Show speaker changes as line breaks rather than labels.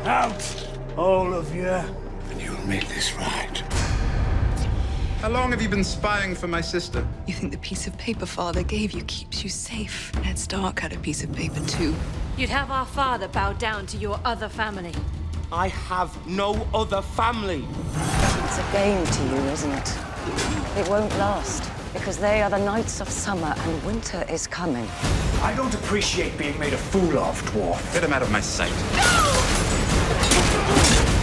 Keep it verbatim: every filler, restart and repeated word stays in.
Out, all of you.
And you'll make this right.
How long have you been spying for my sister?
You think the piece of paper father gave you keeps you safe? Ned Stark had a piece of paper too.
You'd have our father bow down to your other family.
I have no other family.
It's a game to you, isn't it? It won't last, because they are the Knights of Summer and winter is coming.
I don't appreciate being made a fool of, dwarf.
Get him out of my sight.
No!